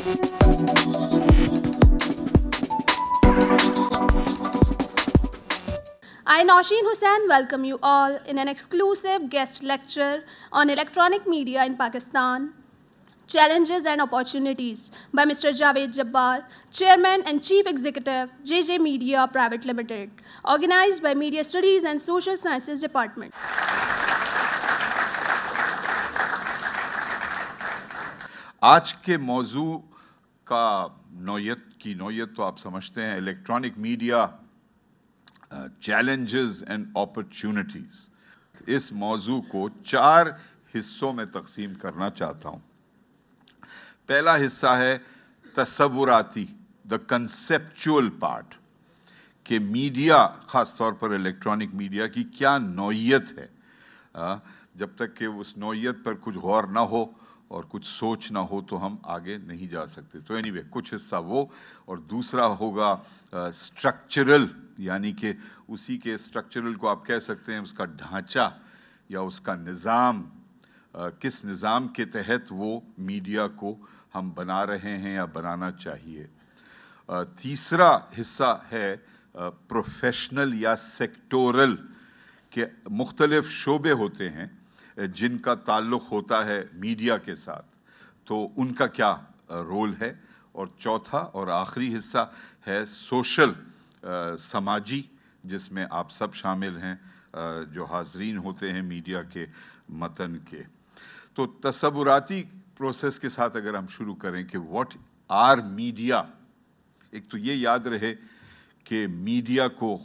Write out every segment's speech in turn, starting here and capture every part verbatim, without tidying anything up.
I, Nausheen Hussain, welcome you all in an exclusive guest lecture on electronic media in Pakistan, Challenges and Opportunities by Mister Javed Jabbar, Chairman and Chief Executive, J J Media Private Limited, organized by Media Studies and Social Sciences Department. आज के मौजू का नौयत की नौयत तो आप समझते हैं, electronic media challenges and opportunities. इस मौजू को चार हिस्सों में तकसीम करना चाहता हूँ। पहला हिस्सा है तसव्वुराती, द कंसेप्चुअल पार्ट, कि मीडिया, ख़ास तौर पर इलेक्ट्रॉनिक मीडिया की क्या नौयत है। आ, जब तक कि उस नौयत पर कुछ गौर ना हो और कुछ सोच ना हो तो हम आगे नहीं जा सकते। तो एनीवे anyway, कुछ हिस्सा वो, और दूसरा होगा स्ट्रक्चरल, यानी कि उसी के स्ट्रक्चरल को आप कह सकते हैं उसका ढांचा या उसका निज़ाम, किस निज़ाम के तहत वो मीडिया को हम बना रहे हैं या बनाना चाहिए। तीसरा हिस्सा है प्रोफेशनल या सेक्टोरल, के मुख्तलिफ शोबे होते हैं जिनका ताल्लुक़ होता है मीडिया के साथ, तो उनका क्या रोल है। और चौथा और आखिरी हिस्सा है सोशल, समाजी, जिसमें आप सब शामिल हैं जो हाज़रीन होते हैं मीडिया के मतन के। तो तसव्वुराती प्रोसेस के साथ अगर हम शुरू करें कि व्हाट आर मीडिया, एक तो ये याद रहे कि मीडिया को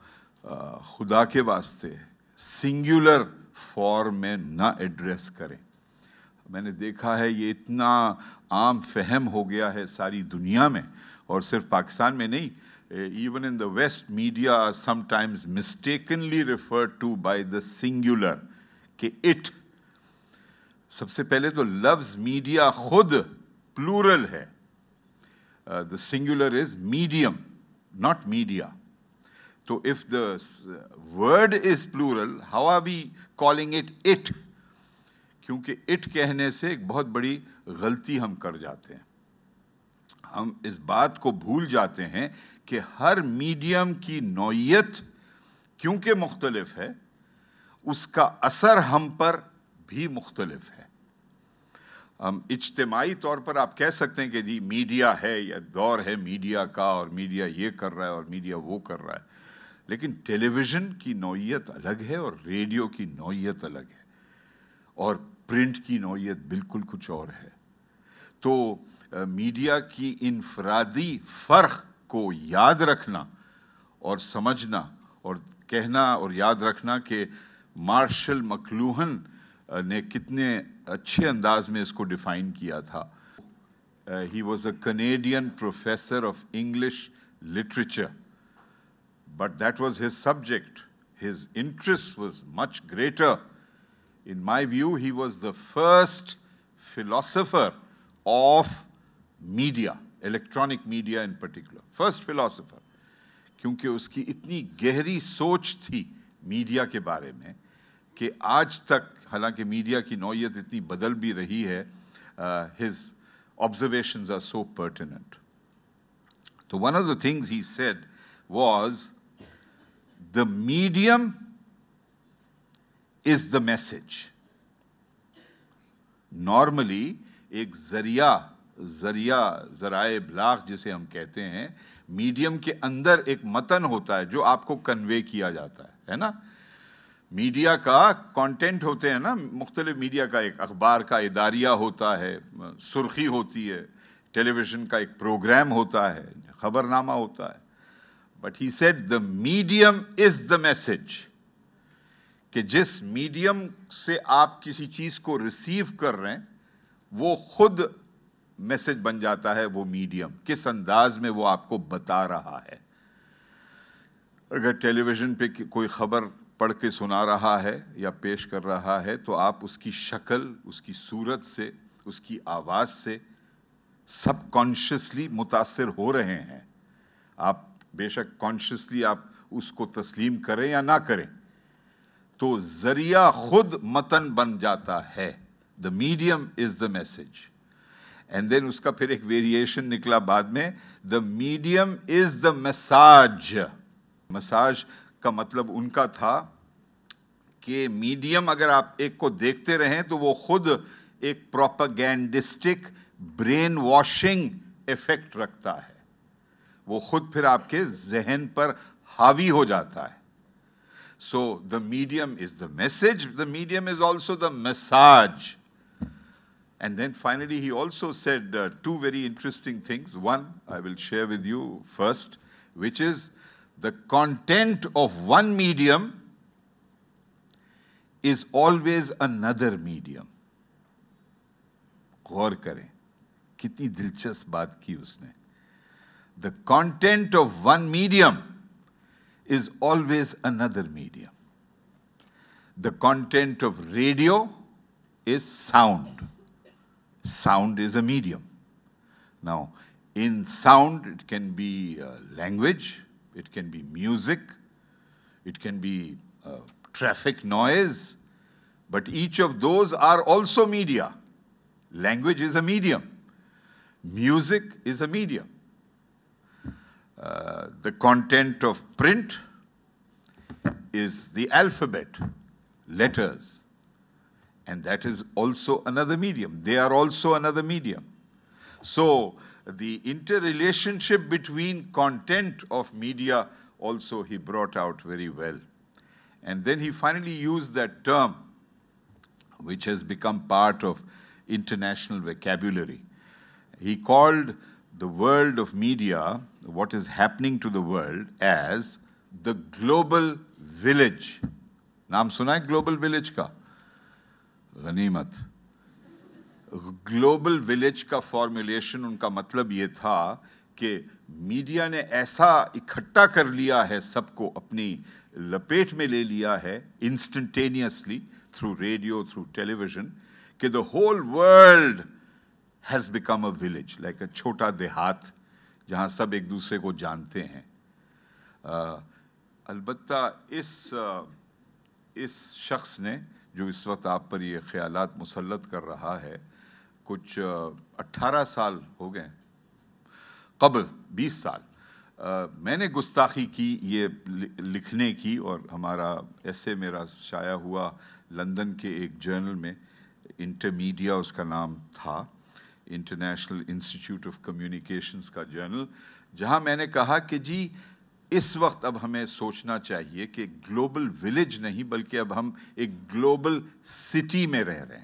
खुदा के वास्ते सिंगुलर फॉर्म में ना एड्रेस करें। मैंने देखा है ये इतना आम फहम हो गया है सारी दुनिया में, और सिर्फ पाकिस्तान में नहीं, even in the West, media are sometimes mistakenly referred to by the singular, कि it। सबसे पहले तो लफ्ज़ मीडिया खुद प्लूरल है, uh, the singular is medium, not media. So if the word is plural, how are we calling it it? क्योंकि it कहने से एक बहुत बड़ी गलती हम कर जाते हैं। हम इस बात को भूल जाते हैं कि हर मीडियम की नौयत क्योंकि मुख्तलिफ है, उसका असर हम पर भी मुख्तलिफ है। हम इज्तिमाई तौर पर आप कह सकते हैं कि जी मीडिया है या दौर है मीडिया का, और मीडिया ये कर रहा है और मीडिया वो कर रहा है, लेकिन टेलीविज़न की नौयत अलग है और रेडियो की नौयत अलग है, और प्रिंट की नौयत बिल्कुल कुछ और है। तो आ, मीडिया की इनफरादी फ़र्क को याद रखना और समझना और कहना और याद रखना कि मार्शल मकलूहन ने कितने अच्छे अंदाज में इसको डिफ़ाइन किया था। He was a Canadian professor of English literature, but that was his subject. His interest was much greater. In my view, he was the first philosopher of media, electronic media in particular. First philosopher. क्योंकि उसकी इतनी गहरी सोच थी media के बारे में कि आज तक, हालांकि मीडिया की नौयत इतनी बदल भी रही है, uh, his observations are so pertinent. So one of the things he said was, the medium is the message. Normally, एक ज़रिया, ज़रिया, ज़राए इब्लाग जिसे हम कहते हैं, मीडियम के अंदर एक मतन होता है जो आपको कन्वे किया जाता है, है ना। मीडिया का कंटेंट होते हैं ना, मुख्तलिफ मीडिया का, एक अखबार का इदारिया होता है, सुर्खी होती है, टेलीविज़न का एक प्रोग्राम होता है, खबरनामा होता है। But he said the medium is the message, कि जिस मीडियम से आप किसी चीज़ को रिसीव कर रहे हैं वो खुद मैसेज बन जाता है। वो मीडियम किस अंदाज में वो आपको बता रहा है। अगर टेलीविज़न पे कोई ख़बर पढ़ के सुना रहा है या पेश कर रहा है तो आप उसकी शक्ल, उसकी सूरत से, उसकी आवाज़ से सबकॉन्शियसली मुतासिर हो रहे हैं। आप बेशक कॉन्शियसली आप उसको तस्लीम करें या ना करें, तो ज़रिया खुद मतन बन जाता है। The medium is the message, And then उसका फिर एक वेरिएशन निकला बाद में, the medium is the massage. Massage का मतलब उनका था कि मीडियम अगर आप एक को देखते रहें तो वो खुद एक प्रोपेगेंडिस्टिक ब्रेन वॉशिंग इफेक्ट रखता है, वो खुद फिर आपके जहन पर हावी हो जाता है. So the medium is the message, the medium is also the massage. And then finally he also said uh, two very interesting things. One I will share with you first, which is the content of one medium is always another medium. गौर करें कितनी दिलचस्प बात की उसने. The content of one medium is always another medium. The content of radio is sound. Sound is a medium. Now, in sound, it can be uh, language, it can be music, it can be uh, traffic noise, but each of those are also media. Language is a medium. Music is a medium. Uh, the content of print is the alphabet, letters, and that is also another medium. They are also another medium. So the interrelationship between content of media also he brought out very well. And then he finally used that term which has become part of international vocabulary. He called the world of media, what is happening to the world, as the global village. नाम सुना है global village का? गनीमत. Global village का formulation उनका मतलब ये था कि मीडिया ने ऐसा इकट्ठा कर लिया है, सबको अपनी लपेट में ले लिया है instantaneously through radio, through television, कि the whole world has become a village, like a छोटा देहात जहाँ सब एक दूसरे को जानते हैं. अलबत्ता इस इस शख्स ने जो इस वक्त आप पर ये ख्यालात मुसल्लत कर रहा है, कुछ अट्ठारह साल हो गए, कबल बीस साल आ, मैंने गुस्ताखी की ये लिखने की, और हमारा ऐसे मेरा शाया हुआ लंदन के एक जर्नल में, इंटरमीडिया उसका नाम था, इंटरनेशनल इंस्टीट्यूट ऑफ कम्युनिकेशंस का जर्नल, जहाँ मैंने कहा कि जी इस वक्त अब हमें सोचना चाहिए कि ग्लोबल विलेज नहीं बल्कि अब हम एक ग्लोबल सिटी में रह रहे हैं.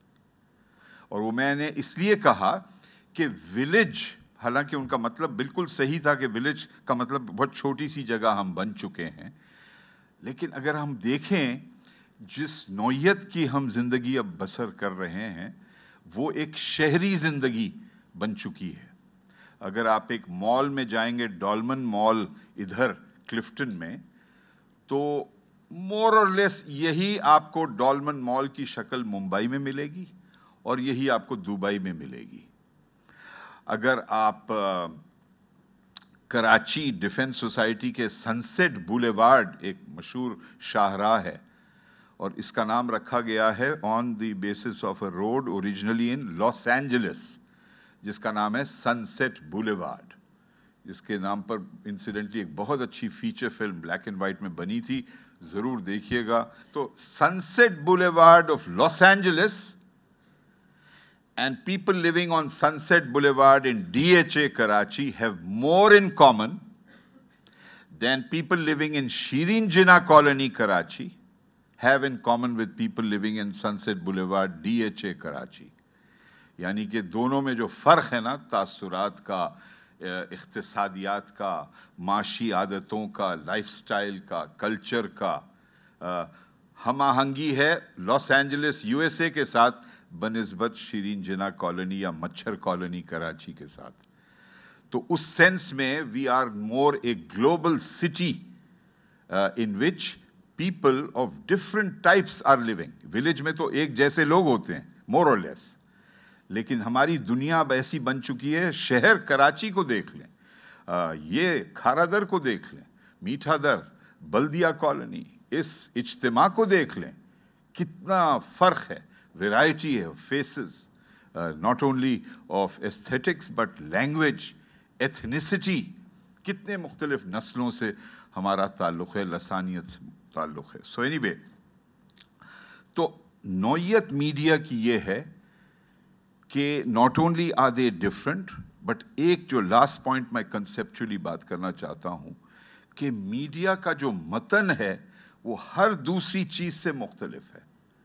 और वो मैंने इसलिए कहा कि विलेज, हालांकि उनका मतलब बिल्कुल सही था कि विलेज का मतलब बहुत छोटी सी जगह हम बन चुके हैं, लेकिन अगर हम देखें जिस नौयत की हम ज़िंदगी अब बसर कर रहे हैं वो एक शहरी ज़िंदगी बन चुकी है. अगर आप एक मॉल में जाएंगे, डॉलमन मॉल इधर क्लिफ्टन में, तो मोर और लेस यही आपको डॉलमन मॉल की शक्ल मुंबई में मिलेगी और यही आपको दुबई में मिलेगी. अगर आप आ, कराची डिफेंस सोसाइटी के सनसेट बुलेवार्ड, एक मशहूर शाहराह है और इसका नाम रखा गया है on the basis of a road originally in Los Angeles जिसका नाम है सनसेट बुलेवार्ड, जिसके नाम पर इंसिडेंटली एक बहुत अच्छी feature film black and white में बनी थी, ज़रूर देखिएगा. तो sunset boulevard of Los Angeles and people living on Sunset Boulevard in D H A Karachi have more in common than people living in Shirin Jinnah Colony Karachi have in common with people living in Sunset Boulevard D H A Karachi. यानी कि दोनों में जो फ़र्क है ना, तासुरात का, इख्तिसादियात का, माशी आदतों का, लाइफस्टाइल का, कल्चर का, हम आहंगी है लॉस एंजलिस यूएसए के साथ बनिस्बत शीरीन जिन्ना कॉलोनी या मच्छर कॉलोनी कराची के साथ. तो उस सेंस में we are more a global city in which people of different types are living. Village में तो एक जैसे लोग होते हैं मोर और लेस, लेकिन हमारी दुनिया अब ऐसी बन चुकी है. शहर कराची को देख लें, uh, ये खारादर को देख लें, मीठा दर, बल्दिया कॉलोनी, इस इज्तिमा को देख लें, कितना फ़र्क है, वैरायटी है, faces, not only of aesthetics but language, ethnicity. کتنے مختلف نسلوں سے ہمارا تعلق ہے, لسانیت سے تعلق ہے. سو اینی وے, تو نوعیت میڈیا کی یہ ہے کہ not only are they different, but ایک جو لاسٹ پوائنٹ میں کنسیپچولی بات کرنا چاہتا ہوں کہ میڈیا کا جو متن ہے وہ ہر دوسری چیز سے مختلف ہے.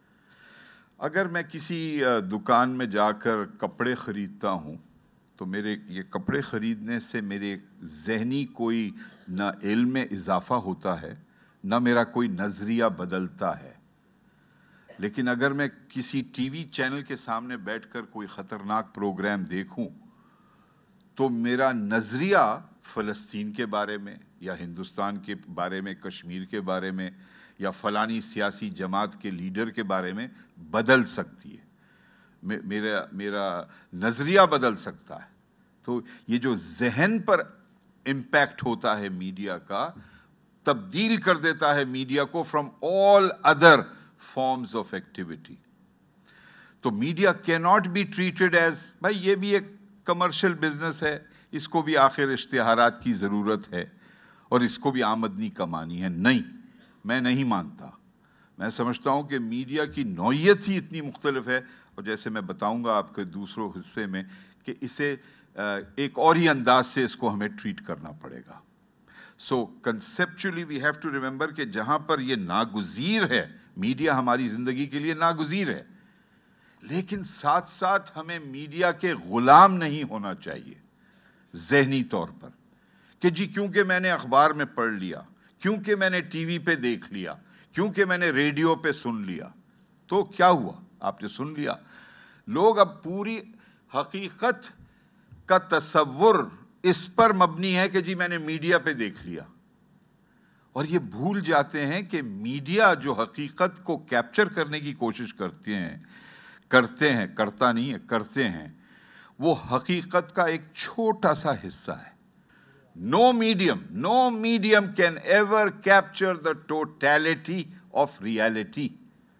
اگر میں کسی دکان میں جا کر کپڑے خریدتا ہوں تو میرے یہ کپڑے خریدنے سے میرے ذہنی کوئی نہ علم میں اضافہ ہوتا ہے, نہ میرا کوئی نظریہ بدلتا ہے. لیکن اگر میں کسی ٹی وی چینل کے سامنے بیٹھ کر کوئی خطرناک پروگرام دیکھوں تو میرا نظریہ فلسطین کے بارے میں یا ہندوستان کے بارے میں, کشمیر کے بارے میں یا فلانی سیاسی جماعت کے لیڈر کے بارے میں بدل سکتی ہے, میرا میرا نظریہ بدل سکتا ہے. تو یہ جو ذہن پر امپیکٹ ہوتا ہے میڈیا کا, تبدیل کر دیتا ہے میڈیا کو from all other forms of activity. تو میڈیا کی ناٹ بی ٹریٹڈ ایز بھائی یہ بھی ایک کمرشل بزنس ہے, اس کو بھی آخر اشتہارات کی ضرورت ہے اور اس کو بھی آمدنی کمانی ہے. نہیں, میں نہیں مانتا. میں سمجھتا ہوں کہ میڈیا کی نوعیت ہی اتنی مختلف ہے, اور جیسے میں بتاؤں گا آپ کے دوسروں حصے میں کہ اسے ایک اور ہی انداز سے اس کو ہمیں ٹریٹ کرنا پڑے گا. So conceptually we have to remember کہ جہاں پر یہ ناگزیر ہے, میڈیا ہماری زندگی کے لیے ناگزیر ہے, لیکن ساتھ ساتھ ہمیں میڈیا کے غلام نہیں ہونا چاہیے ذہنی طور پر کہ جی کیونکہ میں نے اخبار میں پڑھ لیا, کیونکہ میں نے ٹی وی پہ دیکھ لیا, کیونکہ میں نے ریڈیو پہ سن لیا, تو کیا ہوا, آپ نے سن لیا. لوگ اب پوری حقیقت کا تصور اس پر مبنی ہے کہ جی میں نے میڈیا پہ دیکھ لیا, اور یہ بھول جاتے ہیں کہ میڈیا جو حقیقت کو کیپچر کرنے کی کوشش کرتے ہیں کرتے ہیں کرتا نہیں ہے کرتے ہیں وہ حقیقت کا ایک چھوٹا سا حصہ ہے. No medium, no medium can ever capture the totality of reality.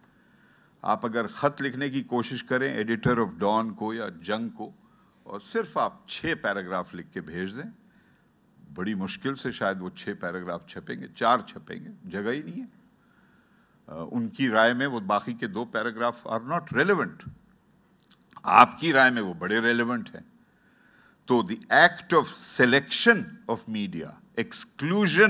آپ اگر خط لکھنے کی کوشش کریں ایڈیٹر آف ڈان کو یا جنگ کو, اور صرف آپ چھ پیراگراف لکھ کے بھیج دیں, بڑی مشکل سے شاید وہ چھ پیراگراف چھپیں گے, چار چھپیں گے, جگہ ہی نہیں ہے. ان کی رائے میں وہ باقی کے دو پیراگراف آر ناٹ ریلیونٹ, آپ کی رائے میں وہ بڑے ریلیونٹ ہیں. تو the act of selection of media, exclusion,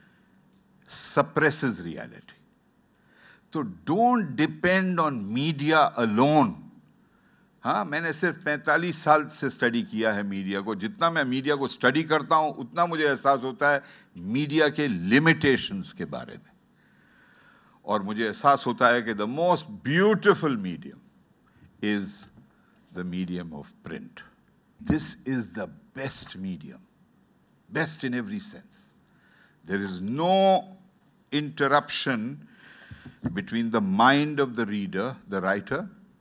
suppresses reality. تو don't depend on media alone. ہاں, میں نے صرف پینتالیس سال سے اسٹڈی کیا ہے میڈیا کو. جتنا میں میڈیا کو اسٹڈی کرتا ہوں اتنا مجھے احساس ہوتا ہے میڈیا کے لمیٹیشنز کے بارے میں, اور مجھے احساس ہوتا ہے کہ the most beautiful medium is the medium of print. This is the best medium, best in every sense. There is no interruption between the mind of the reader, the writer,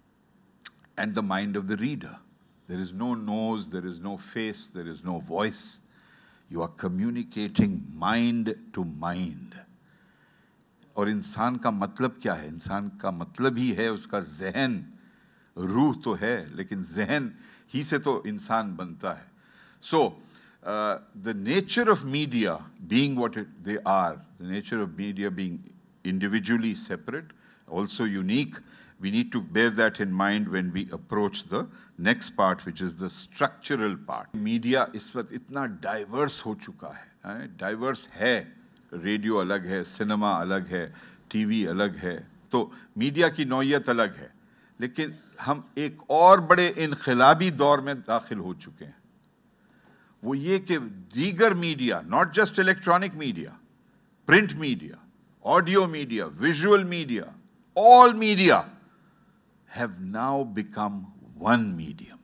and the mind of the reader. There is no nose, there is no face, there is no voice. You are communicating mind to mind. اور انسان کا مطلب کیا ہے؟ انسان کا مطلب ہی ہے اس کا ذہن. روح تو ہے لیکن ذہن ہی سے تو انسان بنتا ہے. سو the nature of media being what it, they are, the nature of media being individually separate, also unique, we need to bear that in mind when we approach the next part, which is the structural part. Media اس وقت اتنا diverse ہو چکا ہے, diverse ہے, radio الگ ہے, cinema الگ ہے, T V الگ ہے, تو میڈیا کی نوعیت الگ ہے. لیکن ہم ایک اور بڑے انقلابی دور میں داخل ہو چکے ہیں, وہ یہ کہ دیگر media, not just electronic media, print media, audio media, visual media, all media have now become one medium.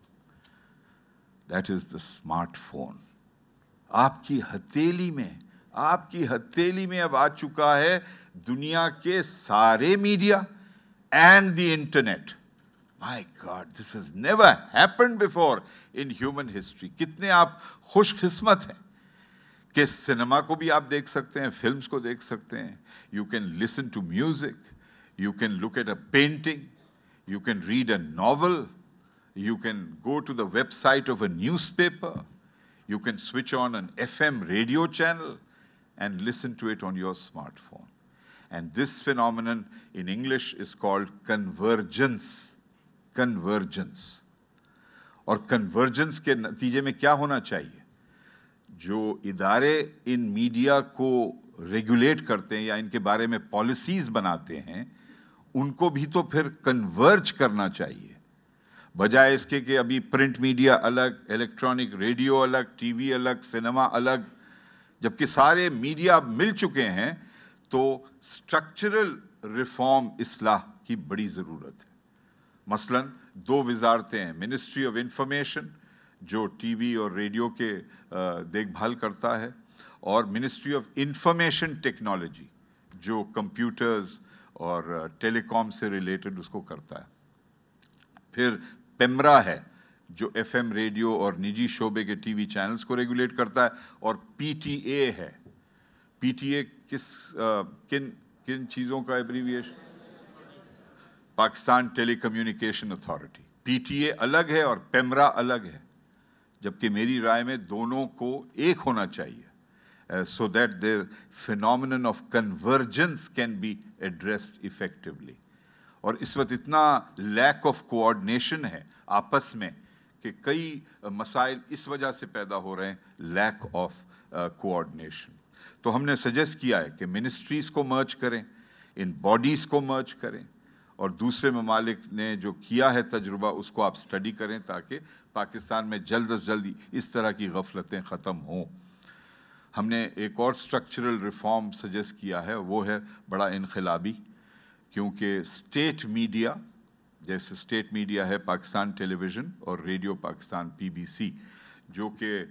That is the smartphone. آپ کی ہتھیلی میں, آپ کی ہتھیلی میں اب آ چکا ہے دنیا کے سارے media and the internet. My God, this has never happened before in human history. کتنے آپ خوش قسمت ہیں کہ سنیما کو بھی آپ دیکھ سکتے ہیں, فلمز کو دیکھ سکتے ہیں. You can listen to music, you can look at a painting, you can read a novel, You can go to the website of a newspaper. You can switch on an F M radio channel and listen to it on your smartphone. And this phenomenon in English is called convergence. Convergence. اور convergence کے نتیجے میں کیا ہونا چاہیے؟ جو ادارے in media کو ریگولیٹ کرتے ہیں یا ان کے بارے میں پالیسیز بناتے ہیں، ان کو بھی تو پھر کنورج کرنا چاہیے، بجائے اس کے کہ ابھی پرنٹ میڈیا الگ، الیکٹرانک ریڈیو الگ، ٹی وی الگ، سنیما الگ، جبکہ سارے میڈیا مل چکے ہیں. تو اسٹرکچرل ریفارم، اصلاح کی بڑی ضرورت ہے. مثلاً دو وزارتیں ہیں، منسٹری آف انفارمیشن جو ٹی وی اور ریڈیو کے دیکھ بھال کرتا ہے، اور منسٹری آف انفارمیشن ٹیکنالوجی جو کمپیوٹرز اور ٹیلی کام سے ریلیٹڈ اس کو کرتا ہے. پھر پیمرا ہے جو ایف ایم ریڈیو اور نجی شعبے کے ٹی وی چینلز کو ریگولیٹ کرتا ہے، اور پی ٹی اے ہے. پی ٹی اے کس کن کن چیزوں کا abbreviation? Pakistan telecommunication authority. P T A الگ ہے اور پیمرا الگ ہے، جبکہ میری رائے میں دونوں کو ایک ہونا چاہیے، so that their phenomenon of convergence can be addressed effectively. اور اس وقت اتنا لیک آف کوآرڈینیشن ہے آپس میں کہ کئی مسائل اس وجہ سے پیدا ہو رہے ہیں، لیک آف کوآرڈینیشن. تو ہم نے سجیسٹ کیا ہے کہ منسٹریز کو مرج کریں، ان باڈیز کو مرج کریں، اور دوسرے ممالک نے جو کیا ہے تجربہ اس کو آپ سٹڈی کریں تاکہ پاکستان میں جلد از جلد اس طرح کی غفلتیں ختم ہوں. ہم نے ایک اور سٹرکچرل ریفارم سجیسٹ کیا ہے، وہ ہے بڑا انقلابی، کیونکہ اسٹیٹ میڈیا جیسے اسٹیٹ میڈیا ہے پاکستان ٹیلی ویژن اور radio Pakistan P B C, جو کہ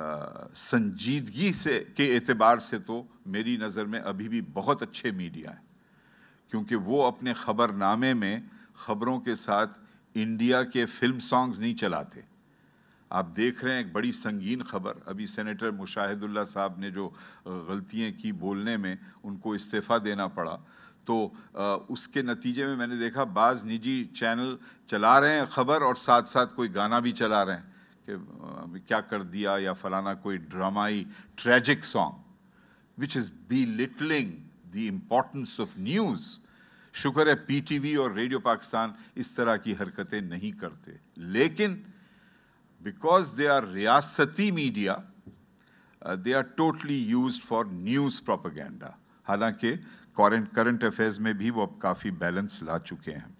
سنجیدگی سے کے اعتبار سے تو میری نظر میں ابھی بھی بہت اچھے میڈیا ہیں، کیونکہ وہ اپنے خبر نامے میں خبروں کے ساتھ انڈیا کے فلم سانگز نہیں چلاتے. آپ دیکھ رہے ہیں ایک بڑی سنگین خبر، ابھی سینیٹر مشاہد اللہ صاحب نے جو غلطیاں کی بولنے میں ان کو استعفیٰ دینا پڑا، تو اس کے نتیجے میں میں نے دیکھا بعض نجی چینل چلا رہے ہیں خبر اور ساتھ ساتھ کوئی گانا بھی چلا رہے ہیں کہ کیا کر دیا، یا فلانا کوئی ڈرامائی tragic song which is belittling the importance of news. شکر ہے پی ٹی وی اور ریڈیو پاکستان اس طرح کی حرکتیں نہیں کرتے، لیکن بیکاز دے آر ریاستی media they are totally used for news propaganda. حالانکہ کرنٹ کرنٹ افیئرز میں بھی وہ اب کافی بیلنس لا چکے ہیں.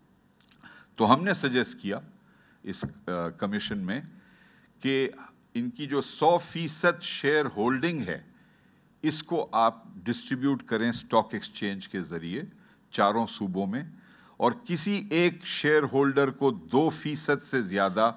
تو ہم نے سجیسٹ کیا اس کمیشن میں کہ ان کی جو سو فیصد شیئر ہولڈنگ ہے اس کو آپ ڈسٹریبیوٹ کریں اسٹاک ایکسچینج کے ذریعے چاروں صوبوں میں، اور کسی ایک شیئر ہولڈر کو دو فیصد سے زیادہ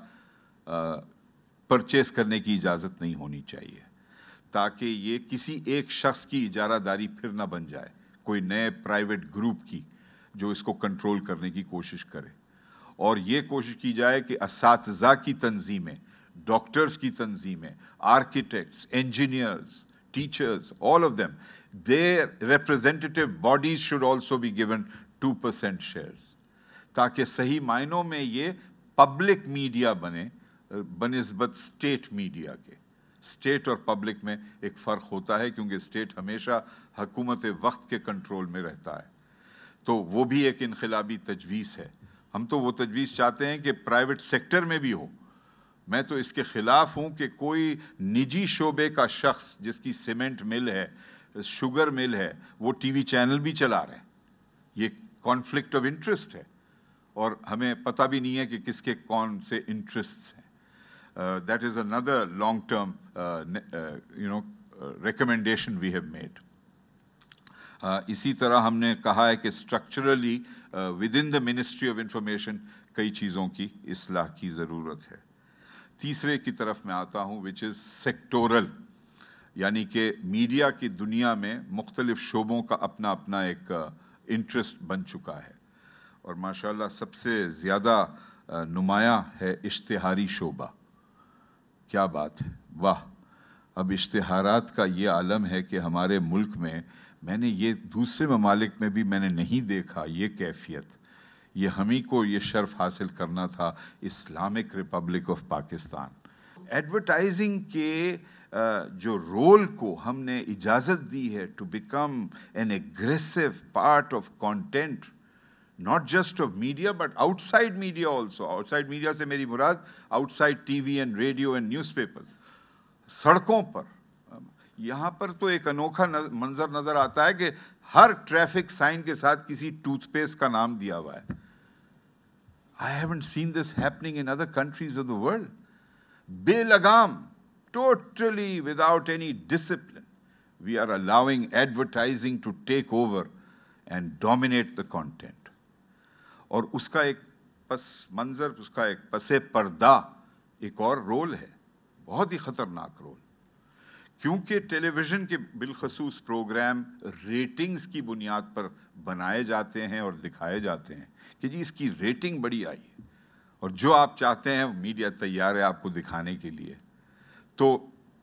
پرچیز کرنے کی اجازت نہیں ہونی چاہیے، تاکہ یہ کسی ایک شخص کی اجارہ داری پھر نہ بن جائے، کوئی نئے پرائیویٹ گروپ کی جو اس کو کنٹرول کرنے کی کوشش کرے. اور یہ کوشش کی جائے کہ اساتذہ کی تنظیمیں، ڈاکٹرز کی تنظیمیں، architects, engineers, teachers, all of them, their representative bodies should also be given two percent shares, تاکہ صحیح معنوں میں یہ پبلک میڈیا بنے بنسبت اسٹیٹ میڈیا کے. اسٹیٹ اور پبلک میں ایک فرق ہوتا ہے، کیونکہ اسٹیٹ ہمیشہ حکومت وقت کے کنٹرول میں رہتا ہے. تو وہ بھی ایک انقلابی تجویز ہے. ہم تو وہ تجویز چاہتے ہیں کہ پرائیویٹ سیکٹر میں بھی ہو. میں تو اس کے خلاف ہوں کہ کوئی نجی شعبے کا شخص جس کی سیمنٹ مل ہے، شوگر مل ہے، وہ ٹی وی چینل بھی چلا رہے ہیں. یہ کانفلکٹ آف انٹرسٹ ہے، اور ہمیں پتہ بھی نہیں ہے کہ کس کے کون سے انٹرسٹس ہیں. دیٹ از اندر long term you know recommendation we have made. اسی طرح ہم نے کہا ہے کہ structurally within the ministry of information کئی چیزوں کی اصلاح کی ضرورت ہے. تیسرے کی طرف میں آتا ہوں وچ از سیکٹورل، یعنی کہ میڈیا کی دنیا میں مختلف شعبوں کا اپنا اپنا ایک انٹرسٹ بن چکا ہے، اور ماشاءاللہ سب سے زیادہ نمایاں ہے اشتہاری شعبہ. کیا بات ہے، واہ! اب اشتہارات کا یہ عالم ہے کہ ہمارے ملک میں میں نے یہ دوسرے ممالک میں بھی میں نے نہیں دیکھا یہ کیفیت. یہ ہمیں کو یہ شرف حاصل کرنا تھا Islamic republic of Pakistan. Advertising کے جو رول کو ہم نے اجازت دی ہے to become an aggressive part of content, not just of media but outside media also. Outside media سے میری مراد outside T V and radio and newspaper. سڑکوں پر یہاں پر تو ایک انوکھا منظر نظر آتا ہے کہ ہر ٹریفک سائن کے ساتھ کسی ٹوتھ پیسٹ کا نام دیا ہوا ہے. I haven't seen this happening in other countries of the world. بے لگام, totally without any discipline, we are allowing advertising to take over and dominate the content. اور اس کا ایک پس منظر, اس کا ایک پس پردہ ایک اور رول ہے, بہت ہی خطرناک رول, کیونکہ ٹیلی ویژن کے بالخصوص پروگرام ریٹنگز کی بنیاد پر بنائے جاتے ہیں اور دکھائے جاتے ہیں کہ جی اس کی ریٹنگ بڑی آئی ہے, اور جو آپ چاہتے ہیں میڈیا تیار ہے آپ کو دکھانے کے لیے. تو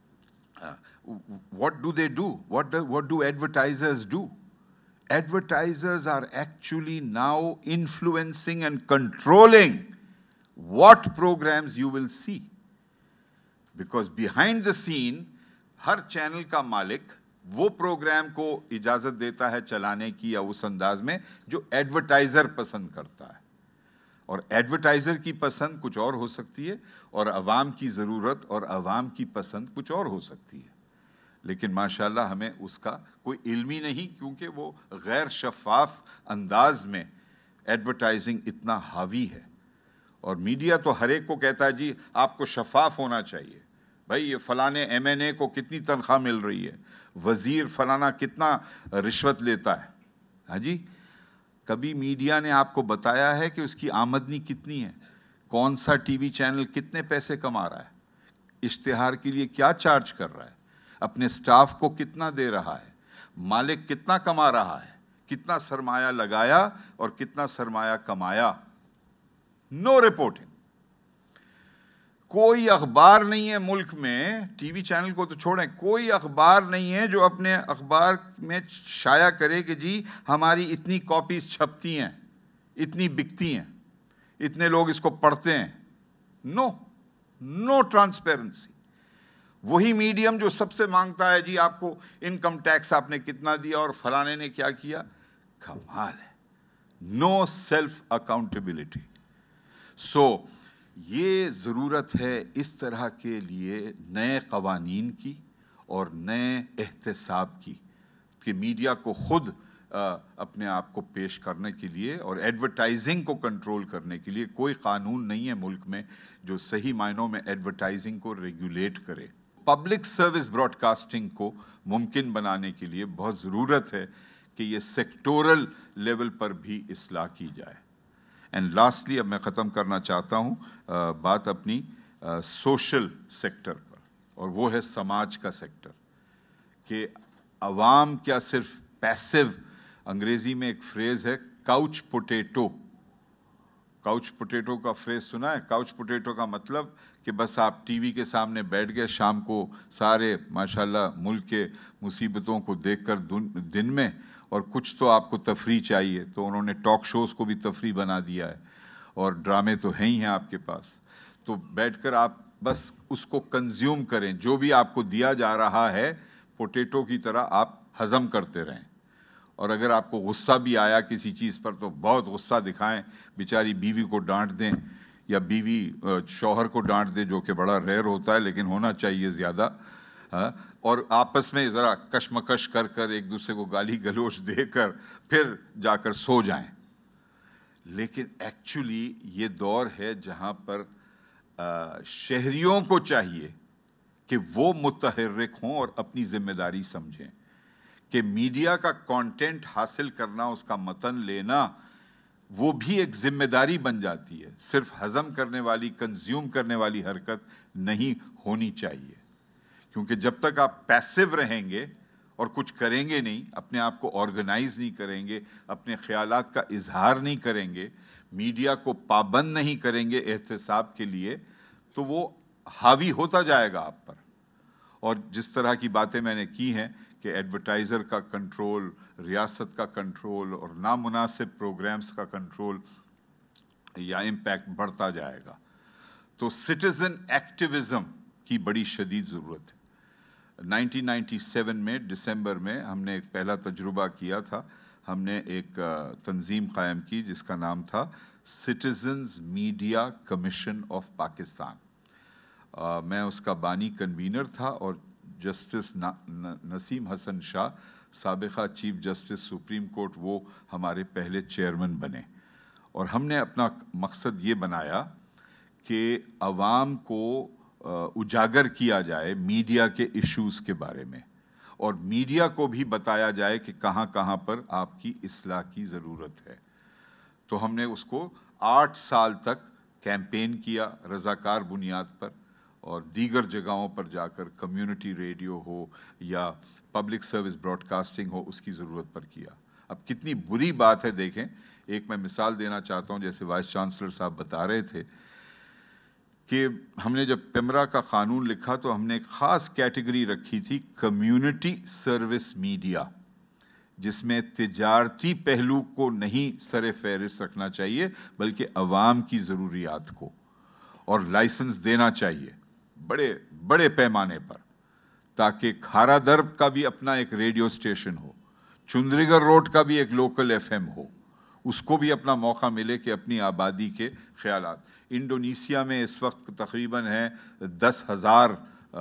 what do they do? What do, what do advertisers do? Advertisers are actually now influencing and controlling what programs you will see. Because behind the scene, ہر چینل کا مالک وہ پروگرام کو اجازت دیتا ہے چلانے کی یا اس انداز میں جو ایڈورٹائزر پسند کرتا ہے. اور ایڈورٹائزر کی پسند کچھ اور ہو سکتی ہے اور عوام کی ضرورت اور عوام کی پسند کچھ اور ہو سکتی ہے. لیکن ماشاءاللہ ہمیں اس کا کوئی علم ہی نہیں, کیونکہ وہ غیر شفاف انداز میں ایڈورٹائزنگ اتنا حاوی ہے. اور میڈیا تو ہر ایک کو کہتا ہے جی آپ کو شفاف ہونا چاہیے, بھائی یہ فلانے ایم این اے کو کتنی تنخواہ مل رہی ہے, وزیر فلانا کتنا رشوت لیتا ہے. ہاں جی, کبھی میڈیا نے آپ کو بتایا ہے کہ اس کی آمدنی کتنی ہے, کون سا ٹی وی چینل کتنے پیسے کما رہا ہے, اشتہار کے لیے کیا چارج کر رہا ہے, اپنے سٹاف کو کتنا دے رہا ہے, مالک کتنا کما رہا ہے, کتنا سرمایہ لگایا اور کتنا سرمایہ کمایا؟ No reporting. کوئی اخبار نہیں ہے ملک میں, ٹی وی چینل کو تو چھوڑیں, کوئی اخبار نہیں ہے جو اپنے اخبار میں شائع کرے کہ جی ہماری اتنی کاپیز چھپتی ہیں, اتنی بکتی ہیں, اتنے لوگ اس کو پڑھتے ہیں. نو نو ٹرانسپیرنسی. وہی میڈیم جو سب سے مانگتا ہے جی آپ کو انکم ٹیکس آپ نے کتنا دیا اور فلانے نے کیا کیا. کمال ہے. نو سیلف اکاؤنٹیبلٹی. سو یہ ضرورت ہے اس طرح کے لیے نئے قوانین کی اور نئے احتساب کی کہ میڈیا کو خود اپنے آپ کو پیش کرنے کے لیے اور ایڈورٹائزنگ کو کنٹرول کرنے کے لیے کوئی قانون نہیں ہے ملک میں جو صحیح معنوں میں ایڈورٹائزنگ کو ریگولیٹ کرے. پبلک سروس براڈ کاسٹنگ کو ممکن بنانے کے لیے بہت ضرورت ہے کہ یہ سیکٹورل لیول پر بھی اصلاح کی جائے. اینڈ لاسٹلی اب میں ختم کرنا چاہتا ہوں بات اپنی سوشل سیکٹر پر, اور وہ ہے سماج کا سیکٹر. کہ عوام کیا صرف پیسو, انگریزی میں ایک فریز ہے کاؤچ پوٹیٹو. کاؤچ پوٹیٹو کا فریز سنا ہے؟ کاؤچ پوٹیٹو کا مطلب کہ بس آپ ٹی وی کے سامنے بیٹھ گئے شام کو سارے ماشاءاللہ ملک کے مصیبتوں کو دیکھ کر دن میں, اور کچھ تو آپ کو تفریح چاہیے, تو انہوں نے ٹاک شوز کو بھی تفریح بنا دیا ہے, اور ڈرامے تو ہیں ہی ہیں آپ کے پاس. تو بیٹھ کر آپ بس اس کو کنزیوم کریں, جو بھی آپ کو دیا جا رہا ہے پوٹیٹو کی طرح آپ ہضم کرتے رہیں. اور اگر آپ کو غصہ بھی آیا کسی چیز پر تو بہت غصہ دکھائیں, بیچاری بیوی کو ڈانٹ دیں یا بیوی شوہر کو ڈانٹ دے, جو کہ بڑا ریئر ہوتا ہے لیکن ہونا چاہیے زیادہ, اور آپس میں ذرا کشمکش کر کر ایک دوسرے کو گالی گلوچ دے کر پھر جا کر سو جائیں. لیکن ایکچولی یہ دور ہے جہاں پر شہریوں کو چاہیے کہ وہ متحرک ہوں اور اپنی ذمہ داری سمجھیں کہ میڈیا کا کانٹینٹ حاصل کرنا, اس کا متن لینا, وہ بھی ایک ذمہ داری بن جاتی ہے. صرف ہضم کرنے والی, کنزیوم کرنے والی حرکت نہیں ہونی چاہیے. کیونکہ جب تک آپ پیسو رہیں گے اور کچھ کریں گے نہیں, اپنے آپ کو آرگنائز نہیں کریں گے, اپنے خیالات کا اظہار نہیں کریں گے, میڈیا کو پابند نہیں کریں گے احتساب کے لیے, تو وہ حاوی ہوتا جائے گا آپ پر. اور جس طرح کی باتیں میں نے کی ہیں کہ ایڈورٹائزر کا کنٹرول, ریاست کا کنٹرول اور نامناسب پروگرامز کا کنٹرول, या इम्पैक्ट बढ़ता जाएगा। तो सिटीज़न एक्टिविज़म की बड़ी शदीद ज़रूरत है। नाइनटीन नाइंटी सेवन में दिसंबर में हमने एक पहला तजुर्बा किया था। हमने एक तंजीम कायम की जिसका नाम था citizens media commission of Pakistan. आ, मैं उसका बानी कन्वीनर था और जस्टिस न, न, नसीम हसन शाह, साबिक़ा चीफ जस्टिस सुप्रीम कोर्ट, वो हमारे पहले चेयरमैन बने। और हमने अपना मकसद ये बनाया कि अवाम को उजागर किया जाए मीडिया के इश्यूज़ के बारे में, और मीडिया को भी बताया जाए कि कहाँ कहाँ पर आपकी इस्लाह की ज़रूरत है। तो हमने उसको आठ साल तक कैंपेन किया रज़ाकार बुनियाद पर, और दीगर जगहों पर जाकर कम्युनिटी रेडियो हो या पब्लिक सर्विस ब्रॉडकास्टिंग हो, उसकी ज़रूरत पर किया। अब कितनी बुरी बात है देखें, एक मैं मिसाल देना चाहता हूँ, जैसे वाइस चांसलर साहब बता रहे थे कि हमने जब पेमरा का कानून लिखा तो हमने एक ख़ास कैटेगरी रखी थी कम्युनिटी सर्विस मीडिया, जिसमें तिजारती पहलू को नहीं सरे फहरिस्त रखना चाहिए बल्कि अवाम की ज़रूरियात को, और लाइसेंस देना चाहिए बड़े बड़े पैमाने पर, ताकि खारा दर्ब का भी अपना एक रेडियो स्टेशन हो, चुंद्रीगर रोड का भी एक लोकल एफएम हो, उसको भी अपना मौका मिले कि अपनी आबादी के ख्यालात। इंडोनेशिया में इस वक्त तकरीबन है दस हज़ार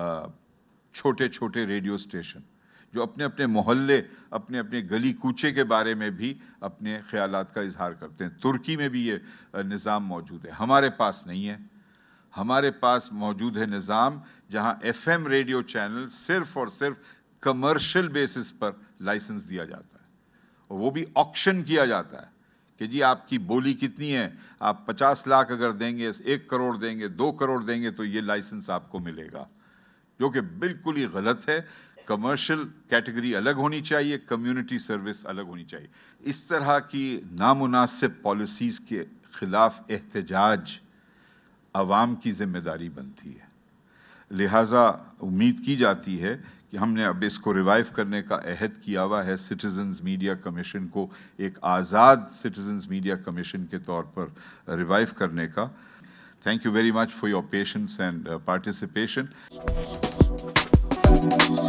छोटे छोटे रेडियो स्टेशन जो अपने अपने मोहल्ले, अपने अपने गली कूचे के बारे में भी अपने ख्यालात का इजहार करते हैं। तुर्की में भी ये निज़ाम मौजूद है, हमारे पास नहीं है। हमारे पास मौजूद है निज़ाम जहां एफएम रेडियो चैनल सिर्फ और सिर्फ कमर्शियल बेसिस पर लाइसेंस दिया जाता है, और वो भी ऑक्शन किया जाता है कि जी आपकी बोली कितनी है, आप पचास लाख अगर देंगे, एक करोड़ देंगे, दो करोड़ देंगे तो ये लाइसेंस आपको मिलेगा, जो कि बिल्कुल ही गलत है। कमर्शियल कैटेगरी अलग होनी चाहिए, कम्युनिटी सर्विस अलग होनी चाहिए। इस तरह की नामुनासिब पॉलिसीज़ के ख़िलाफ़ एहतजाज अवाम की ज़िम्मेदारी बनती है। लिहाजा उम्मीद की जाती है कि हमने अब इसको रिवाइव करने का अहद किया हुआ है, सिटीज़न्स मीडिया कमीशन को एक आज़ाद सिटीज़न्स मीडिया कमीशन के तौर पर रिवाइव करने का। Thank you very much for your patience and participation.